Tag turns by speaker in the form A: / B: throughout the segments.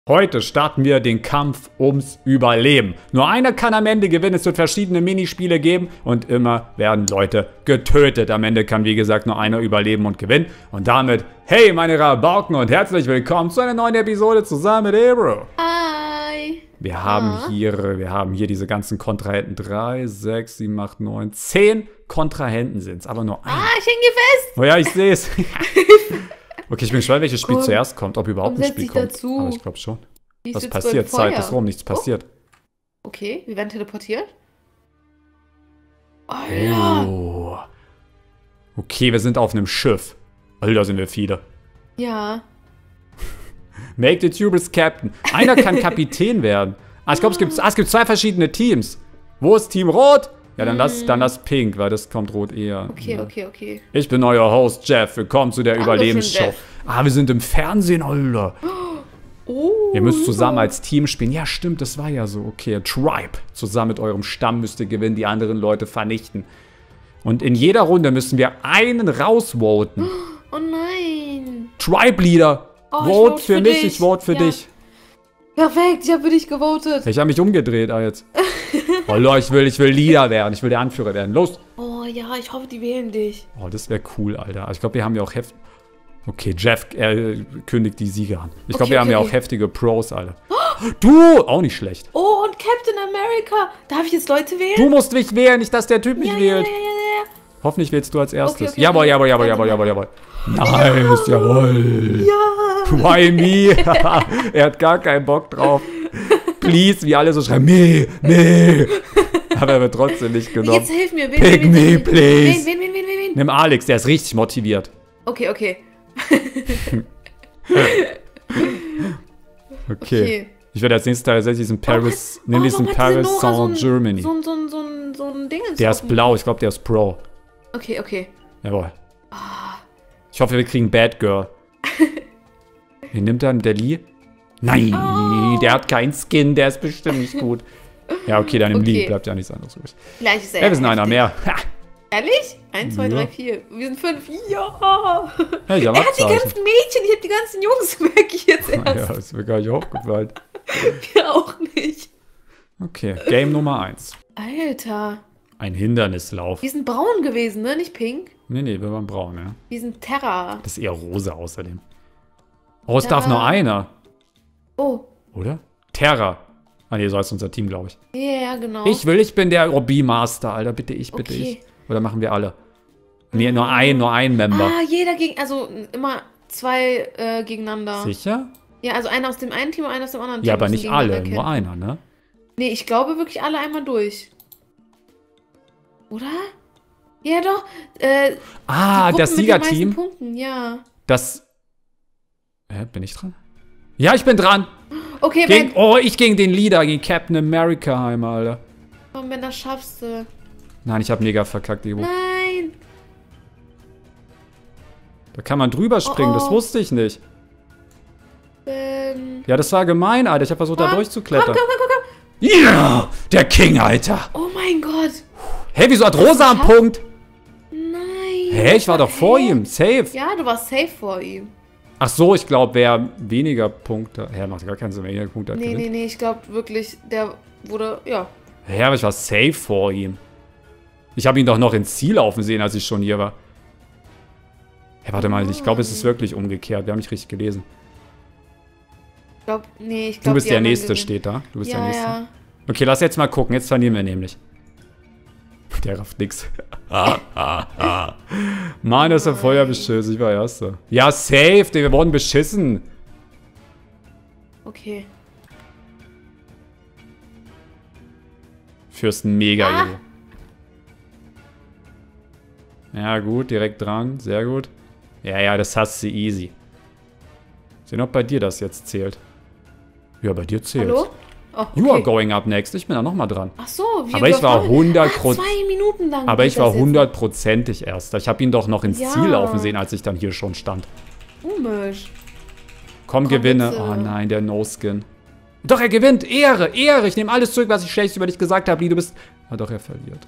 A: Heute starten wir den Kampf ums Überleben. Nur einer kann am Ende gewinnen. Es wird verschiedene Minispiele geben und immer werden Leute getötet. Am Ende kann, wie gesagt, nur einer überleben und gewinnen. Und damit, hey meine Rabauken und herzlich willkommen zu einer neuen Episode zusammen mit Ebro.
B: Hi.
A: Wir haben hier diese ganzen Kontrahenten. 3, 6, 7, 8, 9, 10 Kontrahenten sind es, aber nur ein.
B: Ich hänge hier fest.
A: Oh ja, ich sehe es. Okay, ich bin gespannt, welches Spiel zuerst kommt, ob überhaupt ein Spiel kommt.
B: Dazu.
A: Aber ich glaube schon.
B: Ich
A: Was passiert? Zeit ist rum, nichts passiert.
B: Okay, wir werden teleportiert. Oh ja.
A: Oh. Okay, wir sind auf einem Schiff. Alter, sind wir viele.
B: Ja.
A: Make the Tubers Captain. Einer kann Kapitän werden. Ich glaube, es gibt zwei verschiedene Teams. Wo ist Team Rot? Ja, dann das Pink, weil das kommt rot eher.
B: Okay.
A: Ich bin euer Host, Jeff. Willkommen zu der Überlebensshow.
B: Jeff.
A: Wir sind im Fernsehen, Alter.
B: Oh.
A: Ihr müsst zusammen als Team spielen. Ja, stimmt, das war ja so. Okay, Tribe. Zusammen mit eurem Stamm müsst ihr gewinnen, die anderen Leute vernichten. Und in jeder Runde müssen wir einen rausvoten.
B: Oh nein.
A: Tribe-Leader. Vote für mich, ich vote für dich.
B: Perfekt, ich habe für dich gewotet.
A: Ich habe mich umgedreht, jetzt. Oh Leute, ich will Leader werden. Ich will der Anführer werden. Los.
B: Oh ja, ich hoffe, die wählen dich.
A: Oh, das wäre cool, Alter. Ich glaube, wir haben ja auch Okay, Jeff kündigt die Sieger an. Ich glaube, wir haben ja auch heftige Pros, Alter. Du! Auch nicht schlecht.
B: Oh, und Captain America. Darf ich jetzt Leute wählen?
A: Du musst mich wählen, nicht, dass der Typ mich wählt.
B: Ja.
A: Hoffentlich wählst du als erstes.
B: Okay.
A: Jawohl. Nice, jawohl.
B: Ja.
A: Why me? Er hat gar keinen Bock drauf. Please, wie alle so schreiben, me. Aber er wird trotzdem nicht genommen.
B: Jetzt hilf mir.
A: Pick me, please.
B: Wen?
A: Nimm Alex, der ist richtig motiviert.
B: Okay.
A: Okay. Ich werde als nächstes tatsächlich diesen Paris, Paris Saint-Germany.
B: So ein Ding.
A: Der ist blau, ich glaube, der ist Pro.
B: Okay.
A: Jawohl. Ich hoffe, wir kriegen Bad Girl. Wen nimmt er? Der Lee? Nein, der hat keinen Skin, der ist bestimmt nicht gut. Ja, okay, dann im Lee bleibt ja nichts anderes übrig.
B: Gleich ist er.
A: Wir sind einer mehr.
B: Ehrlich? 1, 2, 3, 4. Wir sind 5. Ja.
A: Hey,
B: er hat die ganzen Mädchen, ich habe die ganzen Jungs merke ich jetzt erst.
A: Ja, ist mir gar nicht aufgefallen.
B: Wir auch nicht.
A: Okay, Game Nummer 1.
B: Alter.
A: Ein Hindernislauf.
B: Wir sind braun gewesen, ne? Nicht pink?
A: Nee, wir waren braun, ja.
B: Wir sind Terra.
A: Das ist eher rosa außerdem. Oh, es darf nur einer.
B: Oh.
A: Oder? Terra. Nee, so heißt unser Team, glaube ich.
B: Ja, genau.
A: Ich bin der Hobby-Master, Alter. Bitte ich. Oder machen wir alle? Nee, nur ein Member.
B: Jeder also immer 2 gegeneinander.
A: Sicher?
B: Ja, also einer aus dem einen Team und einer aus dem anderen Team.
A: Ja, aber nicht alle, nur einer, ne?
B: Nee, ich glaube wirklich alle einmal durch. Oder? Ja, doch.
A: Das Siegerteam.
B: Punkten, ja.
A: Bin ich dran? Ja, ich bin dran.
B: Okay,
A: ich gegen den Leader, gegen Captain America heim, Alter.
B: Komm, wenn das schaffst du.
A: Nein, ich habe mega verkackt, Ebo.
B: Nein.
A: Da kann man drüber springen, das wusste ich nicht. Ja, das war gemein, Alter. Ich habe versucht, da durchzuklettern.
B: Komm.
A: Ja, der King, Alter.
B: Oh mein Gott.
A: Hä, wieso hat Rosa einen Punkt?
B: Nein.
A: Hä, ich war doch vor ihm. Safe.
B: Ja, du warst safe vor ihm.
A: Ach so, ich glaube, wer weniger Punkte... Hä, macht gar keinen Sinn, weniger Punkte hat gewinnt.
B: Nee, ich glaube wirklich, der wurde, ja.
A: Hä, aber ich war safe vor ihm. Ich habe ihn doch noch ins Ziel laufen sehen, als ich schon hier war. Hä, warte mal, ich glaube, es ist wirklich umgekehrt. Wir haben nicht richtig gelesen.
B: Du
A: bist der Nächste, steht da. Du bist der Nächste.
B: Ja.
A: Okay, lass jetzt mal gucken. Jetzt verlieren wir nämlich. Der rafft nix. Mann, das ist ja voll beschissen. Ich war Erster. Ja, safe. Wir wurden beschissen.
B: Okay.
A: Fürsten mega Ego. Ja, gut, direkt dran. Sehr gut. Ja, das hast du easy. Sehen, ob bei dir das jetzt zählt. Ja, bei dir zählt.
B: Hallo? Oh, okay.
A: You are going up next. Ich bin da nochmal dran.
B: Ach so,
A: aber ich war 100%.
B: 2 Minuten lang.
A: Aber ich war 100%ig Erster. Ich habe ihn doch noch ins Ziel laufen sehen, als ich dann hier schon stand.
B: Komisch.
A: Komm, gewinne. Bitte. Oh nein, der No-Skin. Doch, er gewinnt. Ehre. Ich nehme alles zurück, was ich schlecht über dich gesagt habe. Lee, du bist... doch, er verliert.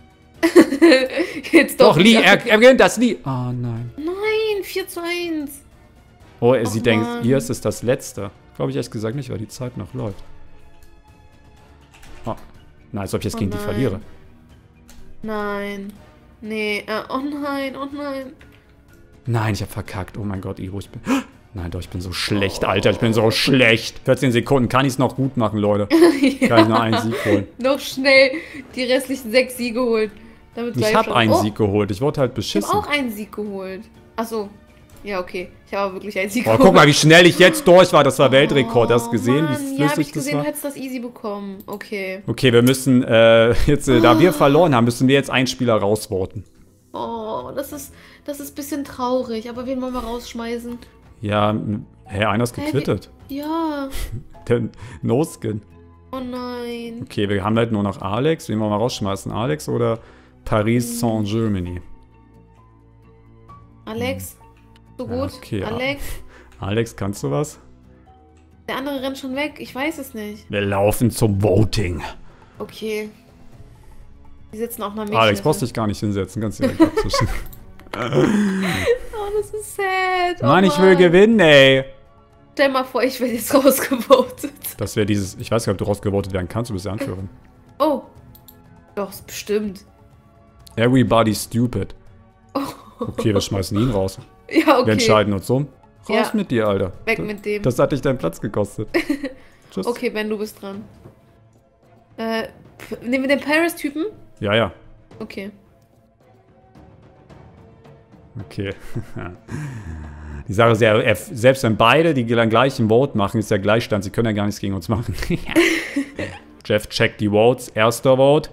B: Jetzt
A: doch, Lee, er gewinnt das. Lee. Oh nein.
B: Nein, 4:1.
A: Oh, sie denkt,
B: Mann.
A: ihr ist das Letzte. Glaube ich ehrlich gesagt nicht, weil die Zeit noch läuft. Oh, nein, als ob ich jetzt gegen die
B: nein.
A: verliere.
B: Nein. Nee, oh nein, oh nein.
A: Nein, ich habe verkackt. Oh mein Gott, Ivo, ich bin... Nein, doch, ich bin so schlecht, Alter. Ich bin so schlecht. 14 Sekunden. Kann ich es noch gut machen, Leute?
B: Ja.
A: Kann ich noch einen Sieg holen?
B: Noch schnell die restlichen 6 Siege holen. Damit
A: Ich habe einen Sieg geholt. Ich wurde halt
B: Ich
A: beschissen.
B: habe auch einen Sieg geholt. Achso. Ja, okay. Ich habe wirklich einen Sieg
A: Oh,
B: geholt.
A: guck mal, wie schnell ich jetzt durch war. Das war Weltrekord. Hast du gesehen,
B: Mann.
A: wie
B: Ja,
A: flüssig
B: habe ich
A: das
B: gesehen,
A: war?
B: du hättest das easy bekommen. Okay.
A: Okay, wir müssen jetzt, da wir verloren haben, müssen wir jetzt einen Spieler rausvoten.
B: Oh, das ist ein bisschen traurig. Aber wen wollen wir rausschmeißen?
A: Ja, hä, einer ist
B: Hä,
A: gequittet.
B: Ja.
A: Der No-Skin.
B: Oh nein.
A: Okay, wir haben halt nur noch Alex. Wen wollen wir rausschmeißen? Alex oder Paris Saint-Germain?
B: Alex? So
A: Ja,
B: gut?
A: okay,
B: Alex?
A: Alex, kannst du was?
B: Der andere rennt schon weg. Ich weiß es nicht.
A: Wir laufen zum Voting.
B: Okay. Die sitzen auch mal mich.
A: Alex, brauchst dich gar nicht hinsetzen. Ganz direkt abzwischen.
B: Oh, das ist sad. Oh
A: Mann, ich will
B: Mann.
A: gewinnen, ey.
B: Stell mal vor, ich werde jetzt rausgevotet.
A: Das wäre dieses... Ich weiß gar nicht, ob du rausgevotet werden kannst. Du bist ja Anführerin.
B: Oh. Doch, ist bestimmt.
A: Everybody stupid. Okay, wir schmeißen ihn raus.
B: Ja, okay.
A: Wir entscheiden uns um. Raus
B: Ja.
A: mit dir, Alter.
B: Weg mit dem.
A: Das hat dich deinen Platz gekostet. Tschüss.
B: Okay, Ben, du bist dran. Nehmen wir den Paris-Typen?
A: Ja, ja.
B: Okay.
A: Okay. Die Sache ist ja, selbst wenn beide die gleichen Vote machen, ist ja Gleichstand. Sie können ja gar nichts gegen uns machen. Jeff checkt die Votes. Erster Vote.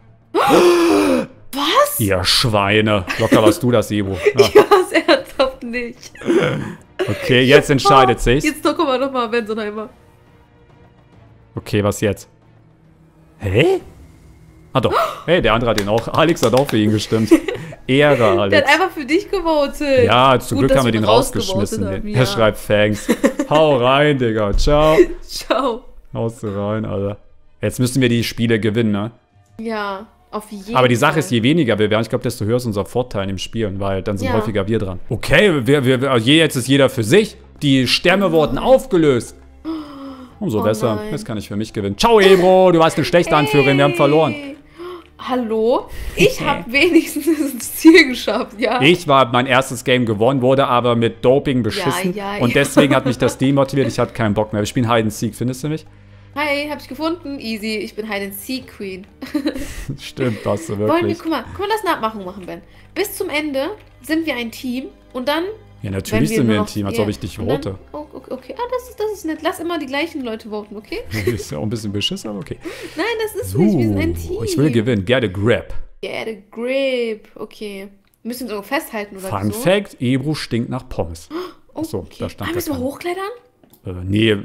B: Was?
A: Ihr Schweine. Locker warst du das, Ivo. Ja.
B: Ja, das ernsthaft nicht.
A: Okay, jetzt entscheidet sich's.
B: Jetzt doch, guck mal nochmal, Ben Sonnheimer.
A: Okay, was jetzt? Hä? Ah doch. Hey, der andere hat ihn auch. Alex hat auch für ihn gestimmt. Ehre,
B: Der
A: Alex.
B: hat einfach für dich gewotet.
A: Ja, zum
B: Gut,
A: Glück
B: dass
A: haben wir den
B: ihn
A: rausgeschmissen.
B: rausgevotet haben,
A: Er
B: ja.
A: schreibt Thanks. Hau rein, Digga. Ciao.
B: Ciao.
A: Haust du rein, Alter. Jetzt müssen wir die Spiele gewinnen, ne?
B: Ja, auf jeden Fall.
A: Aber die Sache ist, je weniger wir werden, ich glaube, desto höher ist unser Vorteil in dem Spielen, weil dann sind
B: Ja.
A: häufiger wir dran. Okay, jetzt ist jeder für sich. Die Stämme wurden aufgelöst. Umso besser.
B: nein.
A: Jetzt kann ich für mich gewinnen. Ciao, Ebro. Du warst eine schlechte Anführerin. Wir haben verloren.
B: Hallo? Ich habe wenigstens ins Ziel geschafft, ja.
A: Ich war mein erstes Game gewonnen, wurde aber mit Doping beschissen.
B: Ja,
A: und
B: ja.
A: deswegen hat mich das demotiviert. Ich hatte keinen Bock mehr. Wir spielen Hide and Seek. Findest du mich?
B: Hi, hab ich gefunden. Easy. Ich bin Hide and Seek Queen.
A: Stimmt, hast du
B: Wollen wir,
A: wirklich.
B: guck mal, das Nachmachung machen, Ben. Bis zum Ende sind wir ein Team und dann.
A: Ja,
B: wenn
A: natürlich sind wir
B: nur
A: ein
B: noch-
A: Team, als
B: ja,
A: ob ich dich
B: und dann-
A: vote.
B: Oh, okay. Ah, das ist nett. Lass immer die gleichen Leute voten, okay?
A: Ist ja auch ein bisschen beschissen, aber okay.
B: Nein, das ist nicht. Wir sind ein Team.
A: Ich will gewinnen. Get a grip.
B: Get a grip. Okay. Müssen wir uns irgendwo festhalten oder
A: Fun
B: so?
A: Fact, Ebro stinkt nach Pommes.
B: Oh,
A: so,
B: okay.
A: da stand
B: Müssen wir
A: das.
B: hochklettern?
A: Nee,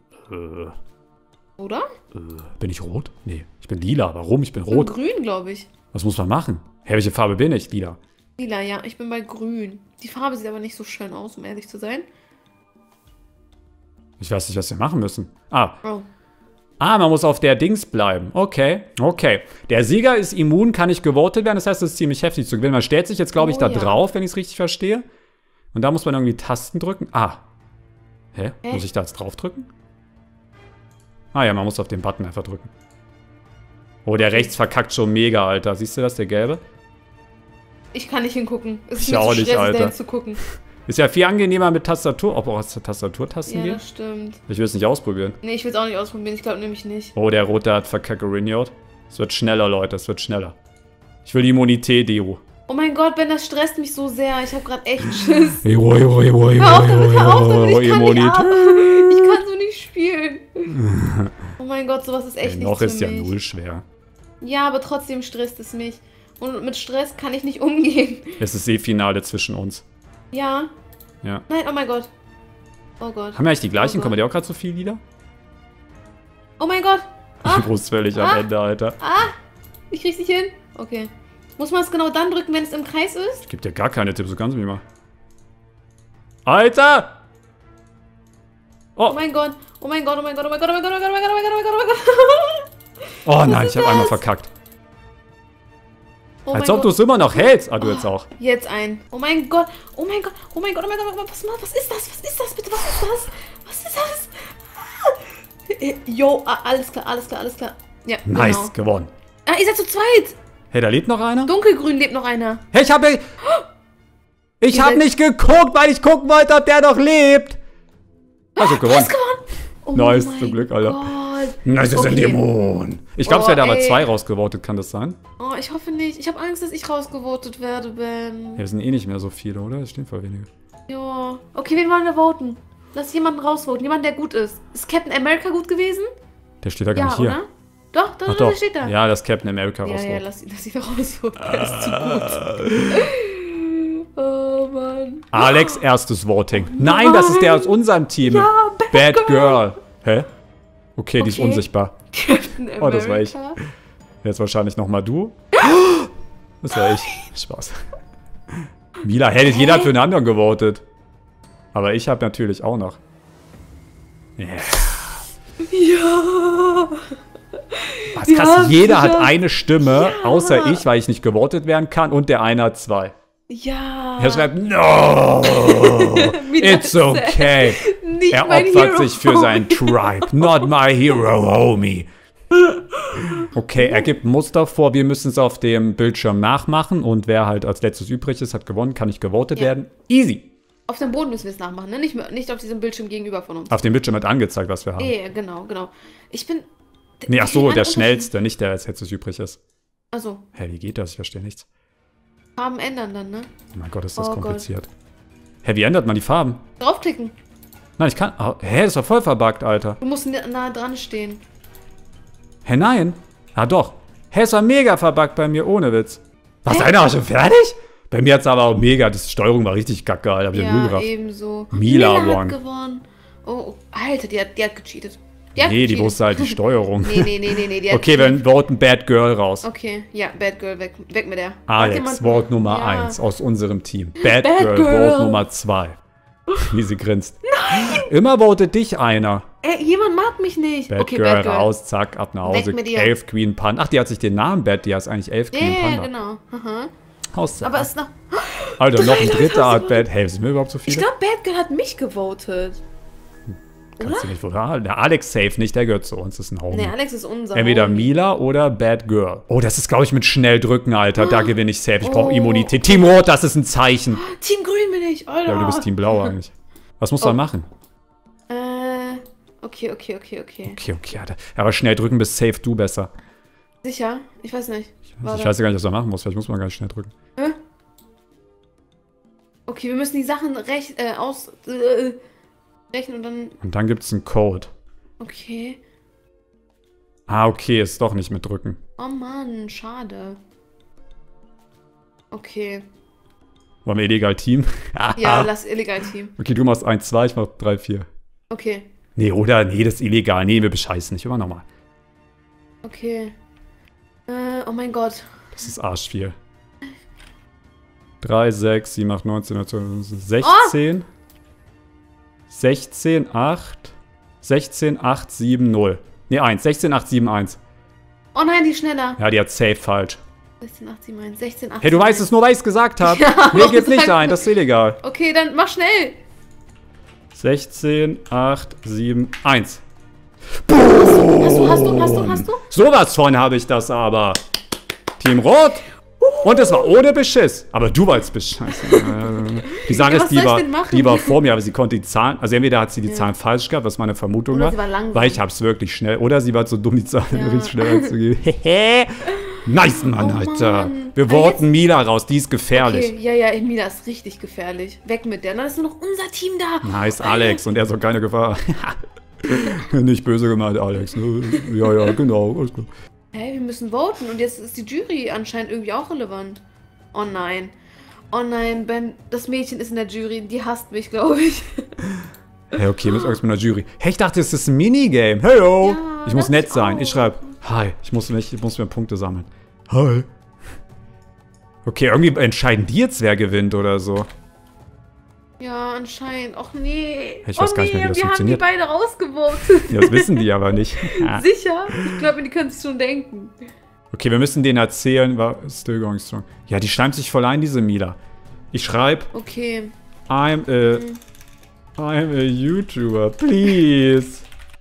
B: Oder?
A: bin ich rot? Nee, ich bin lila. Warum? Ich bin
B: Und
A: rot.
B: grün, glaube ich.
A: Was muss man machen? Hä, welche Farbe bin ich? Lila.
B: Lila, ja. Ich bin bei grün. Die Farbe sieht aber nicht so schön aus, um ehrlich zu sein.
A: Ich weiß nicht, was wir machen müssen. Ah,
B: Oh.
A: man muss auf der Dings bleiben. Okay. Der Sieger ist immun, kann nicht gewotet werden. Das heißt, es ist ziemlich heftig zu gewinnen. Man stellt sich jetzt, glaube ich,
B: Oh,
A: da
B: ja.
A: drauf, wenn ich es richtig verstehe. Und da muss man irgendwie Tasten drücken. Ah. Hä? Muss ich da jetzt drauf drücken? Ah ja, man muss auf den Button einfach drücken. Oh, der rechts verkackt schon mega, Alter. Siehst du das, der gelbe?
B: Ich kann nicht hingucken. Es ist
A: Ich
B: mir
A: auch
B: zu
A: nicht,
B: stressig,
A: Alter.
B: dahin zu gucken.
A: Ist ja viel angenehmer mit Tastatur. Ob auch als Tastaturtasten
B: Ja,
A: gehen?
B: das stimmt.
A: Ich will es nicht ausprobieren.
B: Nee, ich will es auch nicht ausprobieren. Ich glaube nämlich nicht.
A: Oh, der Rote hat verkackerinjot. Es wird schneller, Leute. Es wird schneller. Ich will die Immunität, Deo.
B: Oh mein Gott, Ben, das stresst mich so sehr. Ich habe gerade echt Schiss.
A: Hör
B: Hör auf damit, ich kann nicht ab. Ich kann so nicht spielen. Oh mein Gott, sowas ist echt
A: Noch
B: nichts
A: ist
B: für
A: ja
B: mich.
A: null schwer.
B: Ja, aber trotzdem stresst es mich. Und mit Stress kann ich nicht umgehen.
A: Es ist Finale zwischen uns.
B: Ja.
A: Ja.
B: Nein, oh mein Gott. Oh Gott.
A: Haben wir eigentlich die gleichen?
B: Oh Gott.
A: Kommen die auch gerade so viel wieder?
B: Oh mein Gott. Ah,
A: Ich wusste völlig am Ende, Alter.
B: ich krieg's nicht hin. Okay. Muss man es genau dann drücken, wenn es im Kreis ist?
A: Ich gebe dir gar keine Tipps, so kannst du mich mal. Alter!
B: Oh mein Gott. Oh mein Gott, oh mein Gott, oh mein Gott, oh mein Gott, oh mein Gott, oh mein Gott, oh mein Gott, oh mein Gott, oh mein Gott.
A: Oh nein,
B: ist
A: ich habe einmal
B: das?
A: verkackt.
B: Oh Oh
A: Als
B: mein
A: ob du
B: Gott.
A: es immer noch hältst. Ah, du jetzt auch.
B: Jetzt ein. Oh mein Gott. Oh mein Gott. Oh mein Gott. Oh mein Gott. Was ist das? Was ist das bitte? Was ist das? Was ist das? Jo, alles klar, alles klar, alles klar. Ja,
A: Nice,
B: genau.
A: gewonnen.
B: Ah, ihr seid zu zweit.
A: Hey, da lebt noch einer?
B: Dunkelgrün lebt noch einer.
A: Hey, ich hab nicht geguckt, weil ich gucken wollte, ob der noch lebt. Also
B: Du
A: gewonnen.
B: hast gewonnen. Oh
A: Nice,
B: mein
A: zum Glück, Alter.
B: Gott.
A: Nice, das sind Dämonen. Ich glaube, es
B: Oh,
A: werden aber
B: ey.
A: 2 rausgevotet, kann das sein?
B: Oh, ich hoffe nicht. Ich habe Angst, dass ich rausgevotet werde, Ben.
A: Ja, es sind eh nicht mehr so viele, oder? Es stehen voll wenige.
B: Ja. Okay, wen wollen wir voten? Lass jemanden rausvoten. Jemanden, der gut ist. Ist Captain America gut gewesen?
A: Der steht da gar
B: Ja,
A: nicht hier.
B: oder? Doch,
A: Ach
B: der
A: doch.
B: steht da.
A: Ja, das Captain America
B: Ja,
A: rausvoten.
B: lass ihn rausvoten. Der ist zu gut. Oh, Mann.
A: Alex, erstes Voting. Nein, das ist der aus unserem Team.
B: Ja,
A: Bad Girl. Hä? Okay, die ist
B: Okay.
A: unsichtbar.
B: Captain America.
A: Oh, das war ich. Jetzt wahrscheinlich nochmal du. Das war ich. Spaß. Mila, hey, jeder hat für einen anderen gewotet. Aber ich habe natürlich auch noch. Yeah.
B: Ja.
A: Was
B: Wir
A: krass,
B: haben's
A: jeder hat
B: geschafft.
A: eine Stimme,
B: Ja.
A: außer ich, weil ich nicht gewotet werden kann. Und der eine hat 2.
B: Ja.
A: Er schreibt, no, it's okay.
B: Nicht
A: Er
B: mein
A: opfert
B: Hero.
A: sich für sein Tribe. Not my hero, homie. Okay, er gibt ein Muster vor. Wir müssen es auf dem Bildschirm nachmachen. Und wer halt als letztes übrig ist, hat gewonnen. Kann nicht gewotet
B: Ja.
A: werden. Easy.
B: Auf dem Boden müssen wir es nachmachen, ne? Nicht auf diesem Bildschirm gegenüber von uns.
A: Auf dem Bildschirm wird angezeigt, was wir haben.
B: Ja, genau, genau. Ich bin...
A: Nee, ach so,
B: Jemand
A: der
B: unterschied-
A: schnellste, nicht der als letztes übrig ist.
B: Also,
A: Hä, wie geht das? Ich verstehe nichts.
B: Farben ändern dann, ne?
A: Oh mein Gott, ist das
B: Oh Gott.
A: kompliziert. Hä, wie ändert man die Farben?
B: Draufklicken.
A: Nein, ich kann... Oh, hä, das war voll verbuggt, Alter.
B: Du musst nah dran stehen.
A: Hä, nein. Ah, doch. Hä, es war mega verbuggt bei mir, ohne Witz. Was,
B: Hä?
A: einer war schon fertig? Bei mir hat's aber auch mega, die Steuerung war richtig kacke, Alter. Hab ich ja null
B: Ja,
A: gerafft.
B: ebenso.
A: Mila
B: hat
A: won.
B: gewonnen. Oh, Alter, die hat gecheatet. Die hat
A: Nee, die
B: gecheatet.
A: wusste halt die Steuerung.
B: Nee, die hat
A: Okay, wir voten Bad Girl raus.
B: Okay, ja, Bad Girl, weg mit der. Hat
A: Alex,
B: jemand-
A: Vote Nummer
B: Ja.
A: 1 aus unserem Team. Bad
B: Bad
A: Girl, Vote
B: Girl.
A: Nummer 2. Wie sie grinst. Nein! Immer votet dich einer.
B: Jemand mag mich nicht.
A: Bad
B: Okay,
A: Girl
B: Bad Girl.
A: raus, zack, ab nach Hause.
B: Weg mit ihr.
A: Elf Queen Panda. Ach, die hat sich den Namen Bad, die heißt eigentlich Elf Queen
B: Ja,
A: Panda.
B: genau. Aha.
A: Haus, zack.
B: Aber es ist noch...
A: Alter, noch ein
B: Leute
A: dritter
B: haben
A: Art Bad. Hey, sind wir überhaupt so
B: Ich
A: viele?
B: glaube, Bad Girl hat mich gewotet.
A: Kannst du nicht voten. Ah, der Alex safe nicht, der gehört zu uns, das ist ein Homie.
B: Nee, Alex ist unser.
A: Entweder
B: Homie.
A: Mila oder Bad Girl. Oh, das ist, glaube ich, mit schnell drücken, Alter. Da gewinne ich safe. Ich brauche
B: Oh.
A: Immunität. Team Rot, das ist ein Zeichen.
B: Team Grün bin ich, Alter.
A: Ja, aber du bist Team Blau eigentlich. Was musst du dann machen?
B: Okay.
A: Okay, Alter. Aber schnell drücken bis safe du besser.
B: Sicher? Ich weiß nicht.
A: Ich
B: Warte.
A: weiß ja gar nicht, was man machen muss. Vielleicht muss man gar nicht schnell drücken.
B: Okay, wir müssen die Sachen rechnen und dann...
A: Und dann gibt es einen Code.
B: Okay.
A: Ah, okay, ist doch nicht mit drücken.
B: Oh Mann, schade. Okay.
A: Wollen wir illegal Team?
B: Ja, lass illegal Team.
A: Okay, du machst 1, 2, ich mach 3, 4.
B: Okay.
A: Nee, oder? Nee, das ist illegal. Nee, wir bescheißen nicht. Immer nochmal.
B: Okay. Oh mein Gott.
A: Das ist arsch viel. 3, 6, 7, 8, 19, 16. 16, 8. 16, 8, 7, 0. Nee, 1. 16, 8, 7, 1.
B: Oh nein, die ist schneller.
A: Ja, die hat safe falsch.
B: 16, 8, 7, 1. 16, 8,
A: Hey, du
B: 7,
A: weißt es nur, weil ich es gesagt habe.
B: Ja,
A: Nee,
B: warum
A: gib nicht
B: sagst
A: ein,
B: du-
A: das ist illegal.
B: Okay, dann mach schnell.
A: 16, 8, 7, 1.
B: Hast du?
A: Sowas von habe ich das aber. Team Rot. Und das war ohne Beschiss. Aber du wolltest bescheißen. Die Sache
B: Ja,
A: ist,
B: was soll ich denn machen?
A: die war vor mir, aber sie konnte die Zahlen, also entweder hat sie die Zahlen falsch gehabt, was meine Vermutung
B: Oder
A: war,
B: sie war langsam.
A: weil ich habe es wirklich schnell, oder sie war zu dumm, die Zahlen
B: Ja.
A: richtig schnell anzugeben. Nice, Mann,
B: Oh,
A: Alter.
B: Mann.
A: Wir
B: Aber
A: voten Mila raus, die ist gefährlich.
B: Okay, ja, Emila ist richtig gefährlich. Weg mit der. Dann ist nur noch unser Team da.
A: Nice, Alex. Und er so, keine Gefahr. Nicht böse gemeint, Alex. Ne? Ja, genau. Alles gut.
B: Hey, wir müssen voten und jetzt ist die Jury anscheinend irgendwie auch relevant. Oh nein. Oh nein, Ben, das Mädchen ist in der Jury. Die hasst mich, glaube ich.
A: Hey, okay, müssen wir Angst mit einer Jury. Hey, ich dachte, es ist ein Minigame. Heyo.
B: Ja,
A: Ich muss
B: dachte
A: nett
B: ich
A: sein.
B: auch.
A: Ich schreibe, hi. Ich muss mir Punkte sammeln. Hi. Okay, irgendwie entscheiden die jetzt, wer gewinnt oder so.
B: Ja, anscheinend. Och nee.
A: Ich weiß gar nicht mehr, wie das
B: wir haben die
A: funktioniert.
B: beide rausgevotet.
A: Ja, das wissen die aber nicht.
B: Sicher? Ich glaube, die können es schon denken.
A: Okay, wir müssen denen erzählen, war still going strong. Ja, die schleimt sich voll ein, diese Mila. Ich schreibe,
B: Okay.
A: I'm a YouTuber, please.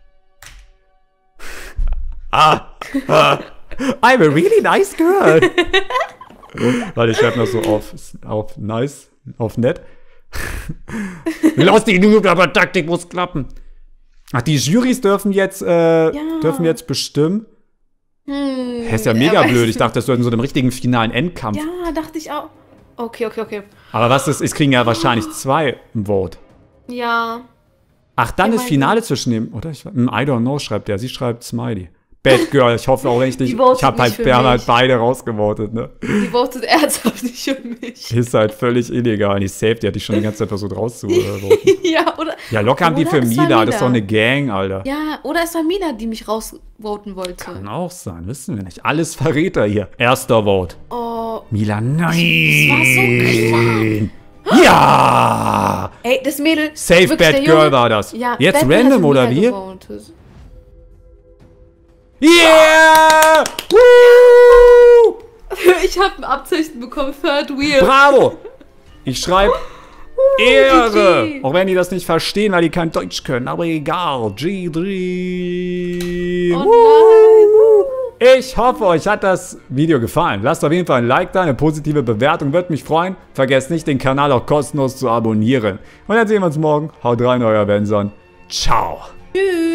A: I'm a really nice girl. Warte, ich schreibe noch so auf nice, auf nett. Lass die YouTuber-Taktik, muss klappen. Ach, die Jurys dürfen jetzt bestimmen. Ist ja mega blöd. Ich dachte, das wäre in so einem richtigen finalen Endkampf.
B: Ja, dachte ich auch. Okay.
A: Aber was ist, es kriegen ja wahrscheinlich 2 ein Vote.
B: Ja.
A: Ach, dann ist Finale zwischen dem, oder? I don't know, schreibt der. Sie schreibt Smiley. Bad Girl, ich hoffe auch richtig. Ich habe halt beide rausgevotet, ne?
B: Die votet ernsthaft nicht für mich.
A: Ist halt völlig illegal. Die Safe, die hatte ich schon die ganze Zeit versucht rauszuvoten.
B: Ja, oder?
A: Ja, locker haben die für Mila. Das ist doch eine Gang, Alter.
B: Ja, oder es war Mila, die mich rausvoten wollte.
A: Kann auch sein, wissen wir nicht. Alles Verräter hier. Erster Vote.
B: Oh.
A: Mila, nein.
B: Das war so klar.
A: Ja!
B: Ey, das Mädel.
A: Safe Bad Girl war das.
B: Ja,
A: jetzt
B: Bad
A: random, oder wie?
B: Gewohnt.
A: Yeah! Woo!
B: Ich habe ein Abzeichen bekommen, Third Wheel.
A: Bravo! Ich schreibe Ehre!
B: GG.
A: Auch wenn die das nicht verstehen, weil die kein Deutsch können. Aber egal. G3.
B: Oh nein.
A: Ich hoffe, euch hat das Video gefallen. Lasst auf jeden Fall ein Like da, eine positive Bewertung. Würde mich freuen. Vergesst nicht, den Kanal auch kostenlos zu abonnieren. Und dann sehen wir uns morgen. Haut rein, euer Benson. Ciao.
B: Tschüss.